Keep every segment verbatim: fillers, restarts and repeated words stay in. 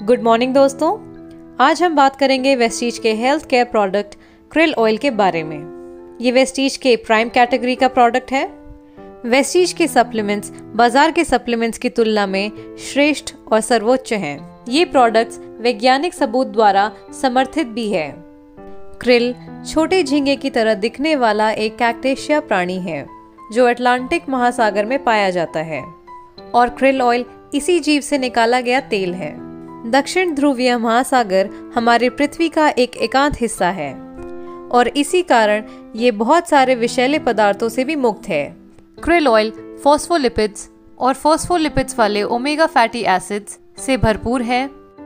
Good morning दोस्तों, आज हम बात करेंगे वेस्टीज के health care product krill oil के बारे में। ये वेस्टीज के प्राइम कैटेगरी का प्रोडक्ट है। वेस्टीज के सप्लीमेंट्स बाजार के सप्लीमेंट्स की तुलना में श्रेष्ठ और सर्वोच्च हैं। ये प्रोडक्ट्स वैज्ञानिक सबूत द्वारा समर्थित भी है। क्रिल छोटे झींगे की तरह दिखने वाला एक कैक्टेशिया प्राणी है जो अटलांटिक महासागर में पाया जाता है और क्रिल ऑयल इसी जीव से निकाला गया तेल है। दक्षिण ध्रुवीय महासागर हमारी पृथ्वी का एक एकांत हिस्सा है और इसी कारण ये बहुत सारे विषैले पदार्थों से भी मुक्त है। क्रिल ऑयल फॉस्फोलिपिड्स और फॉस्फोलिपिड्स वाले ओमेगा फैटी एसिड्स से भरपूर है।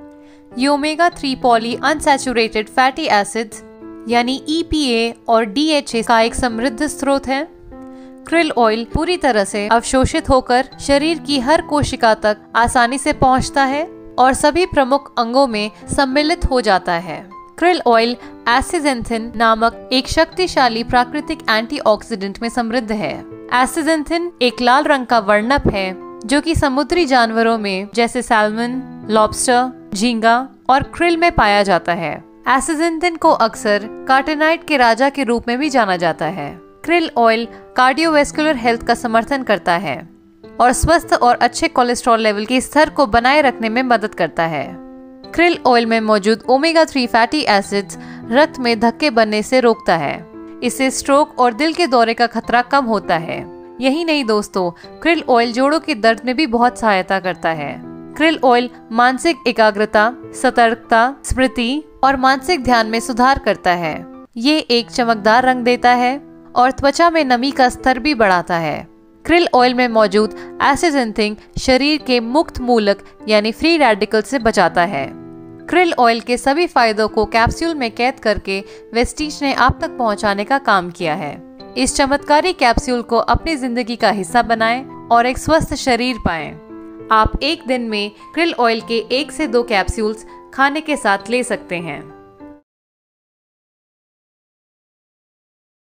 ये omega three polyunsaturated fatty acids यानी ई पी ए और डी एच ए का एक समृद्ध स्रोत है। क्रिल ऑयल पूरी तरह से अवशोषित होकर शरीर की हर कोशिका तक आसानी से पहुंचता है और सभी प्रमुख अंगों में सम्मिलित हो जाता है। क्रिल ऑयल एस्टाक्सांथिन नामक एक शक्तिशाली प्राकृतिक एंटीऑक्सीडेंट में समृद्ध है। एस्टाक्सांथिन एक लाल रंग का वर्णक है जो कि समुद्री जानवरों में जैसे सैल्मन, लॉबस्टर, झींगा और क्रिल में पाया जाता है। एस्टाक्सांथिन को अक्सर कार्टिनाइड के राजा के रूप में भी जाना जाता है। क्रिल ऑयल कार्डियोवैस्कुलर हेल्थ का समर्थन करता है और स्वस्थ और अच्छे कोलेस्ट्रॉल लेवल के स्तर को बनाए रखने में मदद करता है। क्रिल ऑयल में मौजूद ओमेगा थ्री फैटी एसिड्स रक्त में धक्के बनने से रोकता है। इससे स्ट्रोक और दिल के दौरे का खतरा कम होता है। यही नहीं दोस्तों, क्रिल ऑयल जोड़ों के दर्द में भी बहुत सहायता करता है। क्रिल ऑयल मानसिक एकाग्रता, सतर्कता, स्मृति और मानसिक ध्यान में सुधार करता है। ये एक चमकदार रंग देता है और त्वचा में नमी का स्तर भी बढ़ाता है। क्रिल ऑयल में मौजूद एस्टाक्सांथिन शरीर के मुक्त मूलक यानी फ्री रेडिकल से बचाता है। क्रिल ऑयल के सभी फायदों को कैप्सूल में कैद करके वेस्टीज ने आप तक पहुंचाने का काम किया है। इस चमत्कारी कैप्सूल को अपनी जिंदगी का हिस्सा बनाएं और एक स्वस्थ शरीर पाएं। आप एक दिन में क्रिल ऑयल के एक से दो कैप्सूल्स खाने के साथ ले सकते हैं।